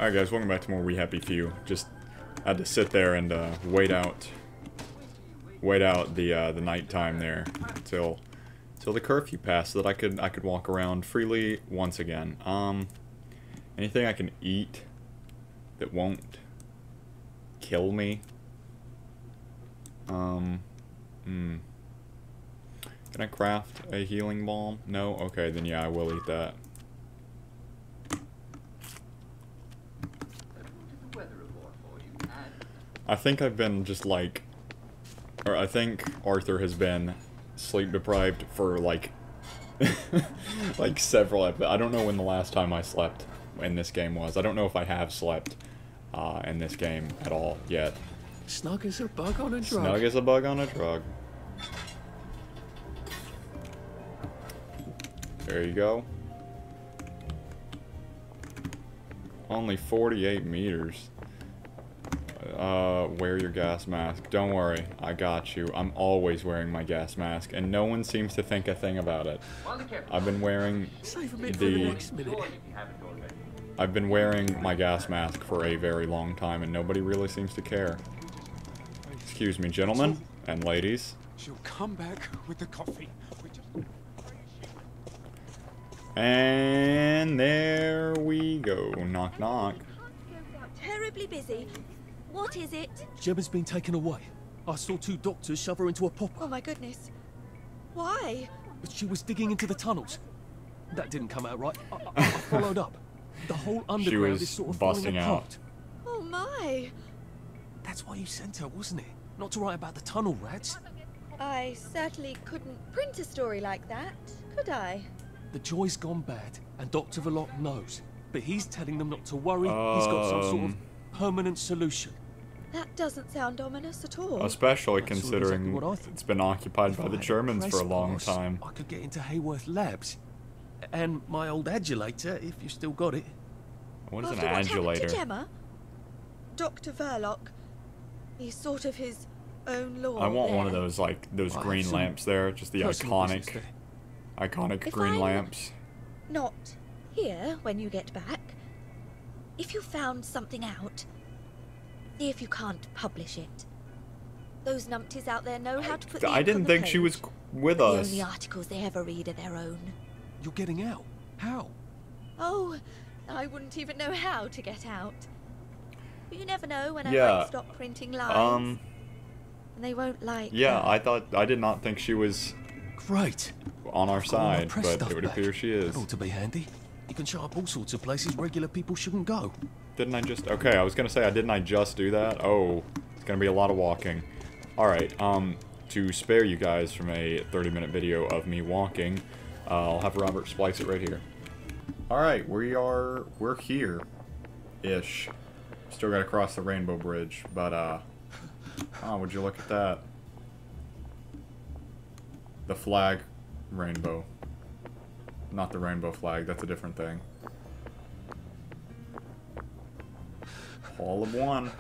Alright guys, welcome back to more We Happy Few. Just had to sit there and wait out the nighttime there until the curfew passed so that I could walk around freely once again. Anything I can eat that won't kill me? Can I craft a healing balm? No? Okay, then yeah, I will eat that. I think I've been just like, or I think Arthur has been sleep deprived for like, like several episodes. I don't know when the last time I slept in this game was. I don't know if I have slept in this game at all yet. Snug as a bug on a drug. Snug as a bug on a drug. There you go. Only 48 meters. Wear your gas mask. Don't worry, I got you. I'm always wearing my gas mask, and no one seems to think a thing about it. I've been wearing I've been wearing my gas mask for a very long time, and nobody really seems to care. Excuse me, gentlemen and ladies. She'll come back with the coffee. And there we go. Knock, knock. Terribly busy. What is it? Gemma's been taken away. I saw two doctors shove her into a popper. Oh my goodness. Why? But she was digging into the tunnels. That didn't come out right. I followed up. The whole underground is sort of busting falling apart. Oh my. That's why you sent her, wasn't it? Not to write about the tunnel rats. I certainly couldn't print a story like that, could I? The joy's gone bad, and Dr. Verloc knows. But he's telling them not to worry. He's got some sort of permanent solution. That doesn't sound ominous at all. Especially That's considering exactly what I thought. it's been occupied by the Germans for a long Press time. pass, I could get into Hayworth Labs. And my old adulator, if you still got it. What is an After what happened to adulator? Gemma? Dr. Verloc, he's sort of his own law I want there. one of those, like, those I green have some lamps there. Just the personal business iconic there. If green I'm lamps. Not here when you get back. If you found something out, see if you can't publish it. Those numpties out there know how to put the I ink didn't on the think she was page. with The us. only articles they ever read are their own. You're getting out. How? Oh, I wouldn't even know how to get out. But you never know when I Yeah, might stop printing lines. And they won't like Yeah, her. I did not think she was Great. on our Got all my side, press but stuff it would back. appear she is. That ought to be handy. You can show up all sorts of places regular people shouldn't go. Didn't I just... Okay, I was gonna say, didn't I just do that? Oh, it's gonna be a lot of walking. Alright, to spare you guys from a 30-minute video of me walking, I'll have Robert splice it right here. Alright, we're here-ish. Still gotta cross the Rainbow Bridge, but, oh, would you look at that? The flag rainbow. Not the rainbow flag, that's a different thing. All of one.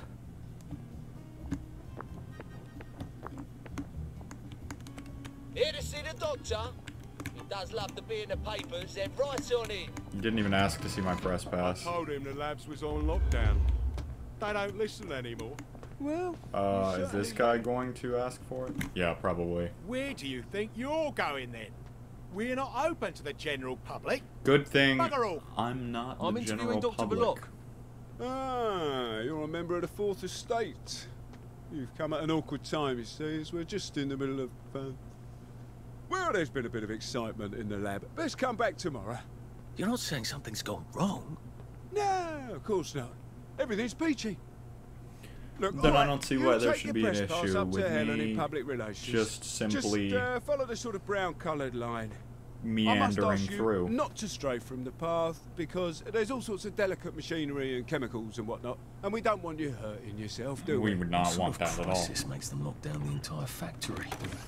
Here to see the doctor. He does love to be in the papers. They're right on it. You didn't even ask to see my press pass. I told him the labs was on lockdown. They don't listen anymore. Well, Is this guy going to ask for it? Yeah, probably. where do you think you're going then? We're not open to the general public. Good thing Bugger all. I'm not I'm the interviewing general Dr. public. Verloc. Ah, you're a member of the Fourth Estate. You've come at an awkward time, you see, as we're just in the middle of, well, there's been a bit of excitement in the lab. Let's come back tomorrow. You're not saying something's gone wrong? No, of course not. Everything's peachy. Look, Then I alright, don't see you why there take should your be an press pass issue up to with Helen me in public relations. just simply Just, follow the sort of brown-coloured line. I must meandering ask you through. not to stray from the path, because there's all sorts of delicate machinery and chemicals and whatnot, and we don't want you hurting yourself, do we? We would not What want sort that of at all. crisis makes them lock down the entire factory?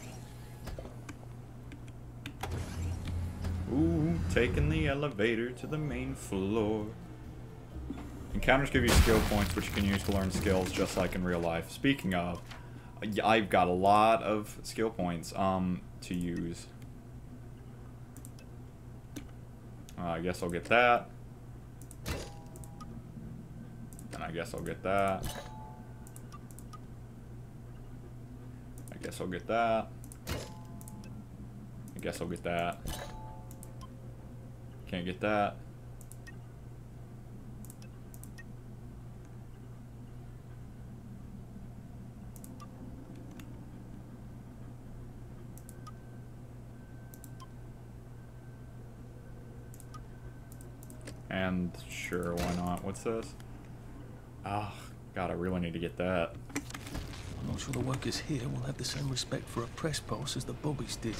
Ooh, taking the elevator to the main floor. Encounters give you skill points, which you can use to learn skills, just like in real life. Speaking of, I've got a lot of skill points to use. I guess I'll get that. I guess I'll get that. I guess I'll get that. I guess I'll get that. Can't get that. And sure, why not? What's this? Ah, God, I really need to get that. I'm not sure the workers here will have the same respect for a press pulse as the Bobbies did.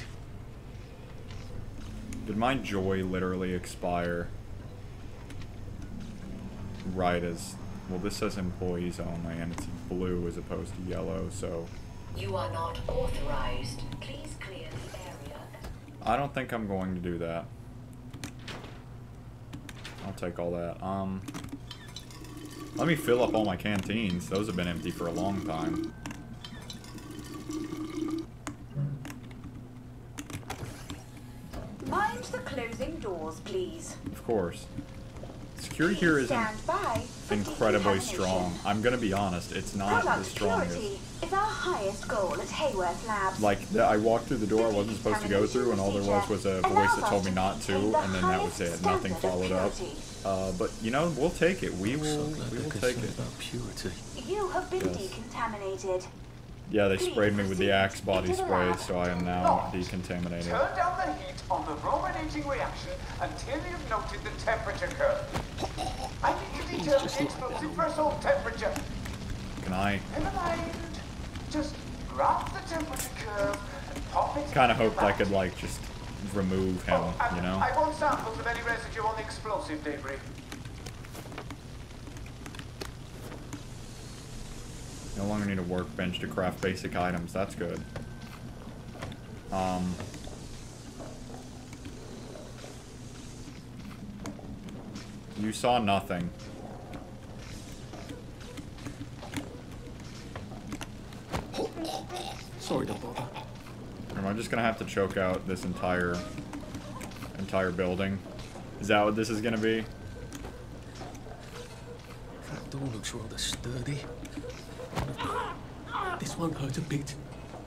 Did my joy literally expire? Right as... Well, this says employees only, and it's blue as opposed to yellow, so... You are not authorized. Please clear the area. I don't think I'm going to do that. I'll take all that. Let me fill up all my canteens. Those have been empty for a long time. Mind the closing doors, please. Of course. Security here isn't incredibly strong. I'm gonna be honest, it's not as strong as... is our highest goal at Hayworth Labs. Like, I walked through the door I wasn't supposed to go through, and all there was a voice that told me not to, and then that was it. Nothing followed up. But, you know, we'll take it. We will take it. About purity. You have been decontaminated. Yeah, they sprayed me with the Axe body spray, so I am now decontaminated. Turn down the heat on the brominating reaction until you've noted the temperature curve. I need to determine the explosive threshold temperature. Can I? Never mind. Just grab the temperature curve and pop it. Kind of hoped I could, like, just remove him, you know? I want samples of any residue on the explosive debris. No longer need a workbench to craft basic items. That's good. You saw nothing. Sorry to bother. Am I just gonna have to choke out this entire building? Is that what this is gonna be? That door looks rather sturdy. This won't hurt a bit.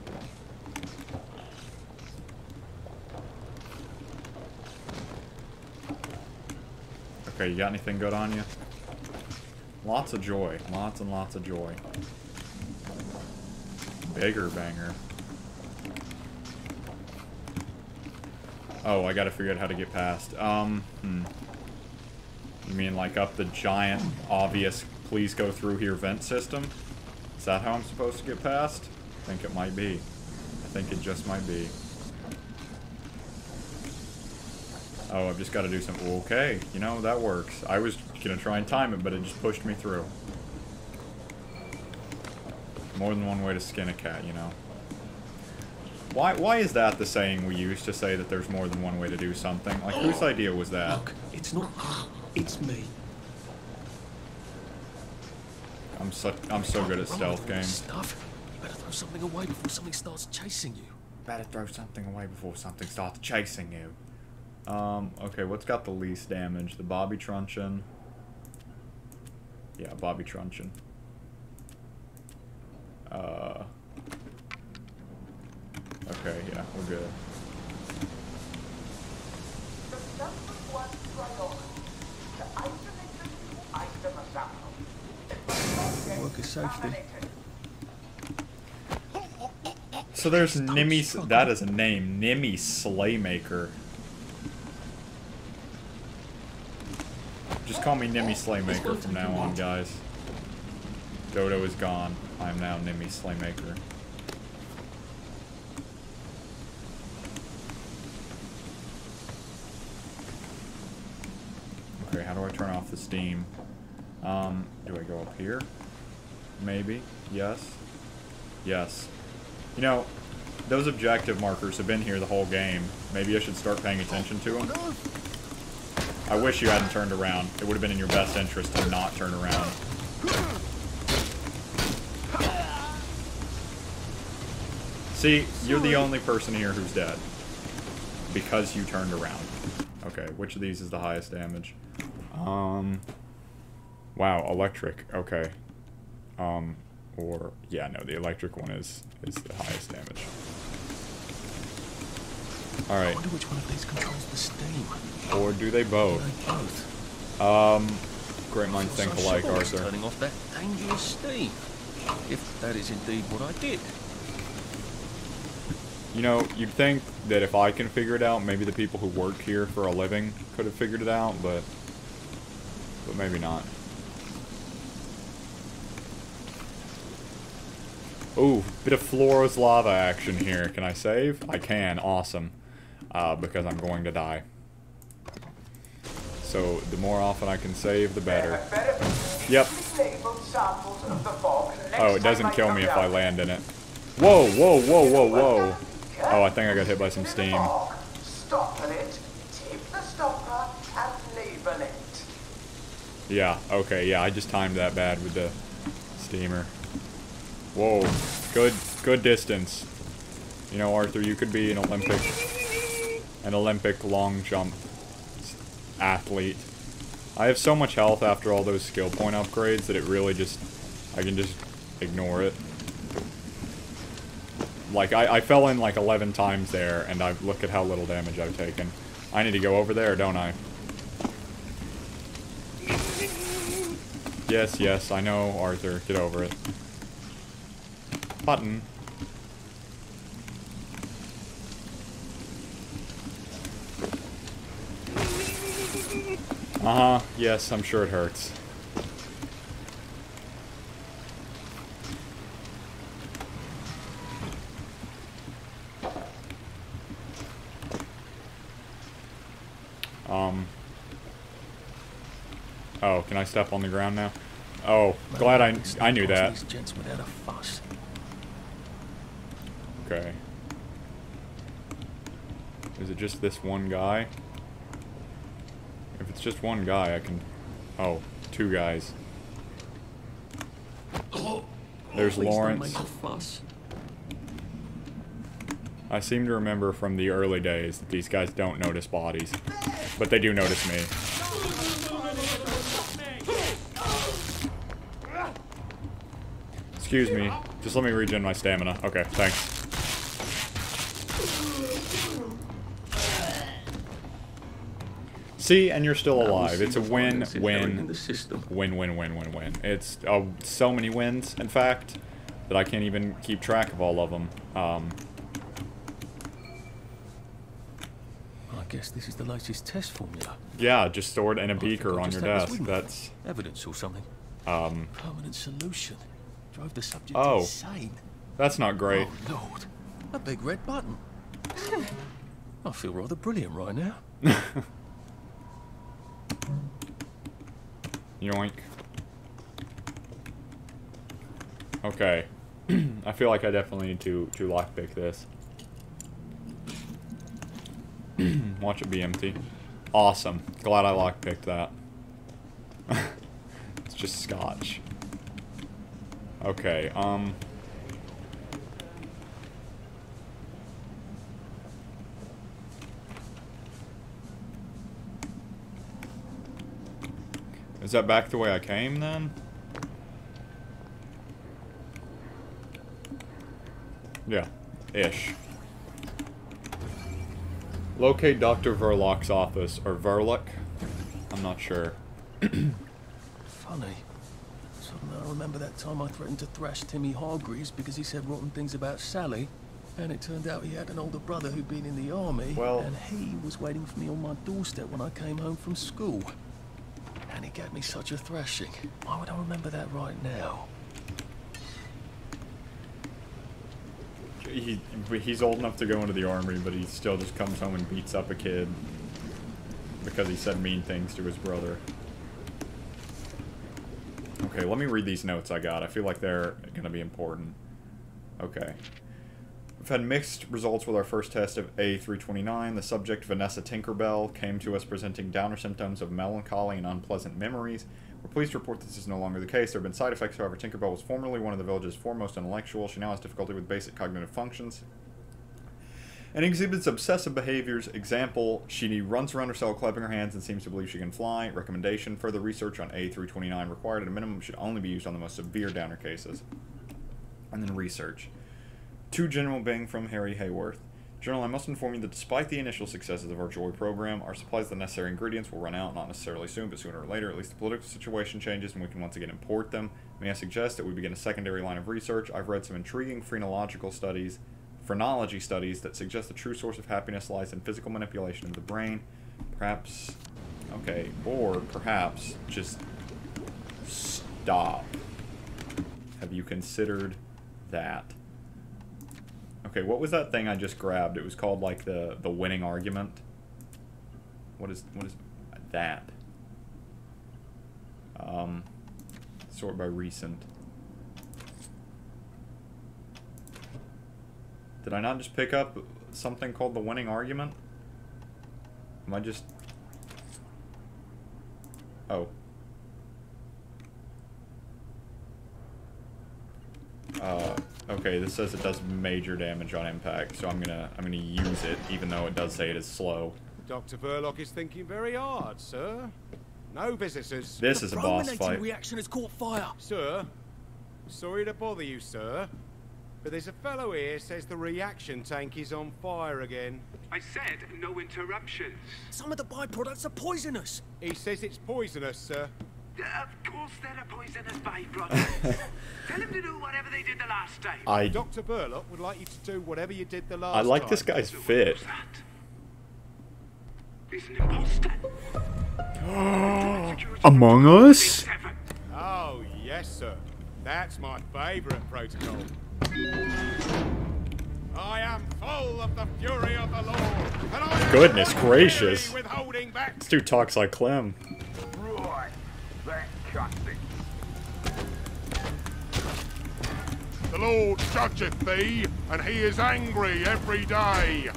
Okay, you got anything good on you? Lots of joy. Lots and lots of joy. Bigger banger. Oh, I gotta figure out how to get past. You mean like up the giant, obvious, please go through here vent system? Is that how I'm supposed to get past? I think it might be. I think it just might be. Oh, I've just got to do some... Okay, you know, that works. I was gonna try and time it, but it just pushed me through. More than one way to skin a cat, you know. Why is that the saying we use to say that there's more than one way to do something? Like, whose idea was that? Look, it's not... It's me. I'm so good at stealth games. Stuff. You better throw something away before something starts chasing you. Better throw something away before something starts chasing you. Okay, what's got the least damage? The Bobby Truncheon. Yeah, Bobby Truncheon. Okay, yeah, we're good. Worker safety. So there's Nimmy, that is a name, Nimmy Slaymaker. Just call me Nimmy Slaymaker from now on, guys. Dodo is gone. I am now Nimmy Slaymaker. Okay, how do I turn off the steam? Do I go up here? Maybe. Yes. Yes. You know, those objective markers have been here the whole game. Maybe I should start paying attention to them. I wish you hadn't turned around. It would have been in your best interest to not turn around. See, you're the only person here who's dead. Because you turned around. Okay, which of these is the highest damage? Wow, electric. Okay. Or yeah, no, the electric one is the highest damage. All I right. wonder which one of these controls the steam. Or do they both? They both. Great minds think So alike, sure I was Arthur. turning off that dangerous steam. If that is indeed what I did. You know, you'd think that if I can figure it out, maybe the people who work here for a living could have figured it out, but maybe not. Ooh, bit of Floros lava action here. Can I save? I can. Awesome. Because I'm going to die. So, the more often I can save, the better. Yep. Oh, it doesn't kill me if I land in it. Whoa, whoa, whoa, whoa, whoa. Oh, I think I got hit by some steam. Stop it, tip the stopper, and label it. Yeah, okay, yeah, I just timed that bad with the steamer. Whoa, good distance. You know, Arthur, you could be an Olympic long jump athlete. I have so much health after all those skill point upgrades that it really just, I can just ignore it. Like, I fell in like 11 times there, and look at how little damage I've taken. I need to go over there, don't I? Yes, yes, I know, Arthur. Get over it. Button. Uh-huh. Yes, I'm sure it hurts. Oh, can I step on the ground now? Oh, glad I knew that. These gents without a fuss. Okay. Is it just this one guy? If it's just one guy, I can... Oh, two guys. There's Please don't Lawrence. make a fuss. I seem to remember from the early days that these guys don't notice bodies. But they do notice me. Excuse me. Just let me regen my stamina. Okay, thanks. See, and you're still alive. It's a win, win, win, win, win, win, win. It's so many wins, in fact, that I can't even keep track of all of them. I guess this is the latest test formula. Yeah, just stored in a I think beaker I'll on just your take this desk. with me. That's Evidence or something. Permanent solution. Drove the subject Oh. insane. that's not great. Oh, Lord. A big red button. I feel rather brilliant right now. Yoink. Okay. I feel like I definitely need to lockpick this. Watch it be empty. Awesome. Glad I lockpicked that. It's just scotch. Okay, is that back the way I came, then? Yeah. Ish. Locate Dr. Verloc's office, or Verloc. I'm not sure. Funny. Suddenly I remember that time I threatened to thrash Timmy Hargreaves because he said rotten things about Sally. And it turned out he had an older brother who'd been in the army. Well- and he was waiting for me on my doorstep when I came home from school. And he gave me such a thrashing. Why would I remember that right now? He's old enough to go into the army, but he still just comes home and beats up a kid because he said mean things to his brother. Okay, let me read these notes I got. I feel like they're going to be important. Okay. We've had mixed results with our first test of A329. The subject, Vanessa Tinkerbell, came to us presenting downer symptoms of melancholy and unpleasant memories. We're pleased to report this is no longer the case. There have been side effects, however. Tinkerbell was formerly one of the village's foremost intellectuals. She now has difficulty with basic cognitive functions and exhibits obsessive behaviors. Example, she runs around her cell clapping her hands and seems to believe she can fly. Recommendation, further research on A through 29 required at a minimum should only be used on the most severe downer cases. And then research. To General Bing from Harry Hayworth. General, I must inform you that despite the initial successes of our Joy program, our supplies of the necessary ingredients will run out, not necessarily soon, but sooner or later. At least the political situation changes and we can once again import them. May I suggest that we begin a secondary line of research? I've read some intriguing phrenology studies that suggest the true source of happiness lies in physical manipulation of the brain. Perhaps, okay, or perhaps just stop. Have you considered that? Okay, what was that thing I just grabbed? It was called like the winning argument. What is that? Sort by recent. Did I not just pick up something called the winning argument? Am I just... Oh. Okay, this says it does major damage on impact, so I'm gonna use it, even though it does say it is slow. Dr. Verloc is thinking very hard, sir. No visitors. This is a boss fight. Reaction has caught fire. Sir, sorry to bother you, sir, but there's a fellow here says the reaction tank is on fire again. I said no interruptions. Some of the byproducts are poisonous. He says it's poisonous, sir. Of course there are poisonous byproducts. Tell him to do whatever they did the last time. Dr. Verloc would like you to do whatever you did the last time. I like this guy's fit. He's an imposter. Among Us? Oh, yes, sir. That's my favourite protocol. I am full of the fury of the Lord, and I am Goodness gracious. withholding back. This dude talks like Clem. Right, that cuts it. The Lord judgeth thee, and he is angry every day.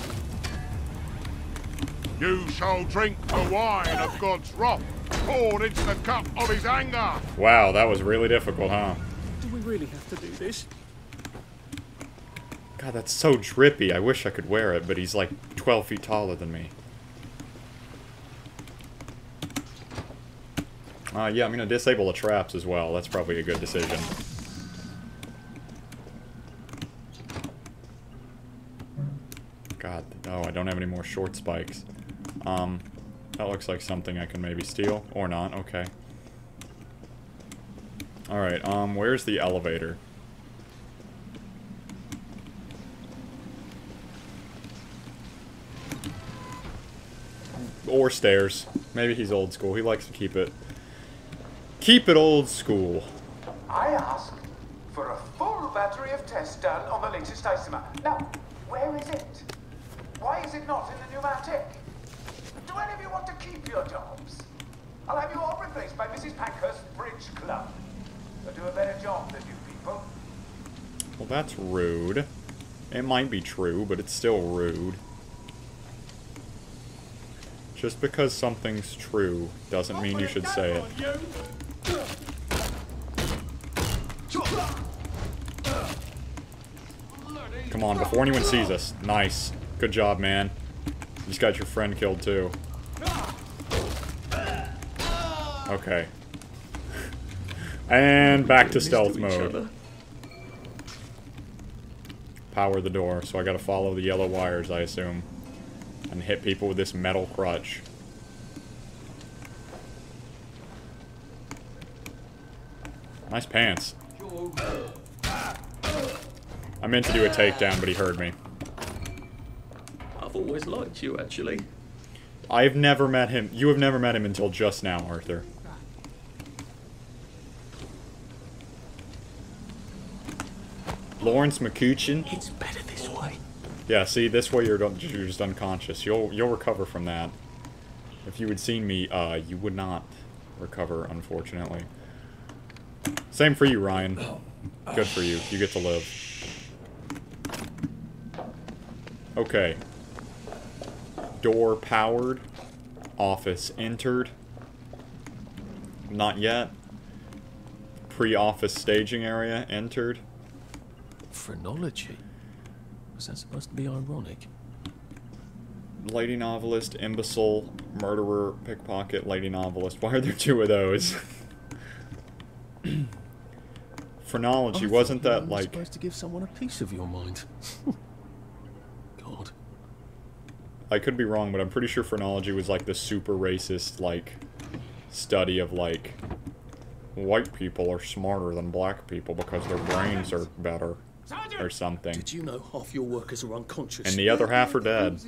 You shall drink the wine of God's wrath, poured into the cup of his anger. Wow, that was really difficult, huh? Do we really have to do this? God, that's so drippy. I wish I could wear it, but he's like 12 feet taller than me. Yeah, I'm going to disable the traps as well. That's probably a good decision. God, no, I don't have any more short spikes. That looks like something I can maybe steal. Or not, okay. Alright, where's the elevator? Or stairs. Maybe he's old school. He likes to keep it old school. I ask for a full battery of tests done on the latest isomer. Now, where is it? Why is it not in the pneumatic? Do any of you want to keep your jobs? I'll have you all replaced by Mrs. Pankhurst's Bridge Club. They'll do a better job than you people. Well, that's rude. It might be true, but it's still rude. Just because something's true doesn't mean you should say it. Come on, before anyone sees us. Nice. Good job, man. You just got your friend killed, too. Okay. And back to stealth mode. Power the door, so I gotta follow the yellow wires, I assume. And hit people with this metal crutch. Nice pants. I meant to do a takedown, but he heard me. I've always liked you, actually. I've never met him. You have never met him until just now, Arthur. Lawrence McCutcheon. It's better this way. Yeah, see, this way you're just unconscious. You'll recover from that. If you had seen me, you would not recover, unfortunately. Same for you, Ryan. Good for you. You get to live. Okay. Door powered. Office entered. Not yet. Pre-office staging area entered. Phrenology? Was that supposed to be ironic? lady novelist, imbecile, murderer, pickpocket, lady novelist. Why are there two of those? Phrenology, wasn't that like... supposed to give someone a piece of your mind. God. I could be wrong, but I'm pretty sure phrenology was like the super racist, like, study of, like, white people are smarter than black people because their brains are better, or something. Did you know half your workers are unconscious? And the other half are dead.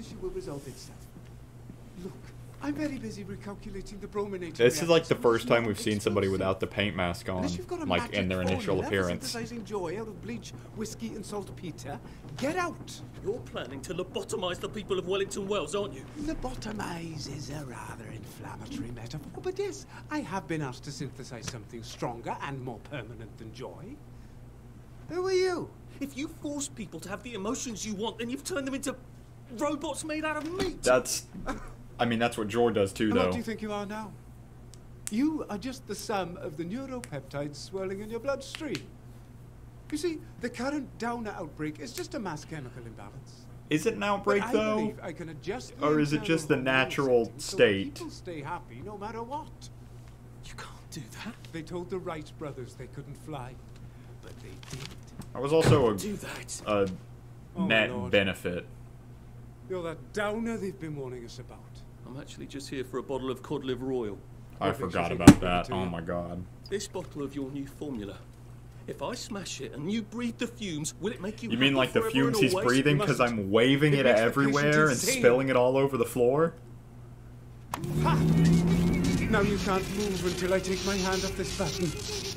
Look, I'm very busy recalculating the brominator. This is like the first time we've seen somebody without the paint mask on, Unless you've got a like, in their magic initial formula for appearance. synthesizing joy out of bleach, whiskey, and saltpeter, get out! You're planning to lobotomize the people of Wellington Wells, aren't you? Lobotomize is a rather inflammatory metaphor, but yes, I have been asked to synthesize something stronger and more permanent than joy. Who are you? If you force people to have the emotions you want, then you've turned them into robots made out of meat. That's... I mean, that's what Jor does too, And though. what do you think you are now? You are just the sum of the neuropeptides swirling in your bloodstream. You see, the current Downer outbreak is just a mass chemical imbalance. Is it an outbreak, But I though? believe I can adjust the Or is it internal just the hormonal natural setting so state? people stay happy no matter what. You can't do that. They told the Wright brothers they couldn't fly, but they did. I was also Do that. a Oh, net Lord. benefit. You're that Downer they've been warning us about. I'm actually just here for a bottle of cod liver oil. I What makes forgot you think about I'll that. give it to Oh you? my god. This bottle of your new formula. If I smash it and you breathe the fumes, will it make you You mean happy like the forever fumes and he's always? breathing You because mustn't. I'm waving It it makes the everywhere patient and insane. spilling it all over the floor? Ha! Now you can't move until I take my hand off this button.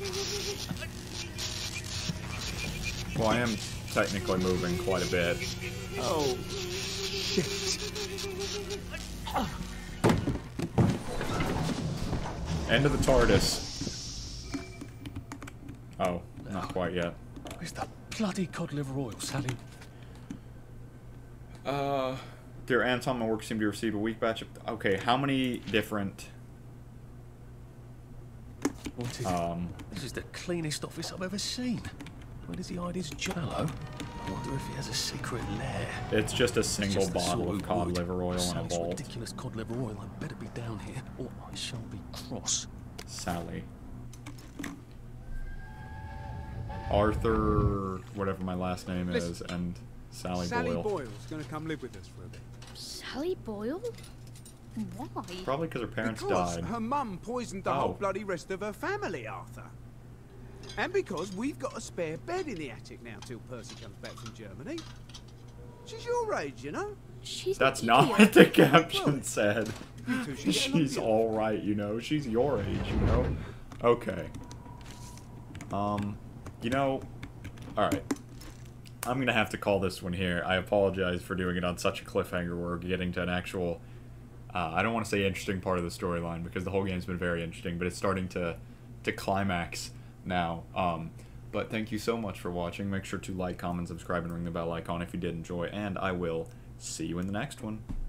Well, I am technically moving quite a bit. Oh, shit. End of the TARDIS. Oh, not quite yet. Where's the bloody cod liver oil, Sally? Dear Anton, my work seemed to receive a weak batch of... Okay, how many different... What is it? This is the cleanest office I've ever seen. Where does he hide his Jello? I wonder if he has a secret lair. It's just a It's single just the bottle sort of cod wood. liver oil in a Sally's vault. ridiculous cod liver oil. I better be down here, or I shall be cross. Sally. Arthur, whatever my last name is, Listen. and Sally Sally Boyle. Boyle's gonna come live with us for a bit. Sally Boyle? Why? Probably because her parents Because died. her mum poisoned the Oh. whole bloody rest of her family, Arthur. And because we've got a spare bed in the attic now till Percy comes back from Germany. She's your age, you know? She's That's an not idiot. what the caption said. You two should get along She's together. alright, you know. She's your age, you know. Okay. You know, alright. I'm gonna have to call this one here. I apologize for doing it on such a cliffhanger. We're getting to an actual... I don't want to say interesting part of the storyline, because the whole game's been very interesting, but it's starting to climax now. But thank you so much for watching. Make sure to like, comment, subscribe, and ring the bell icon if you did enjoy, and I will see you in the next one.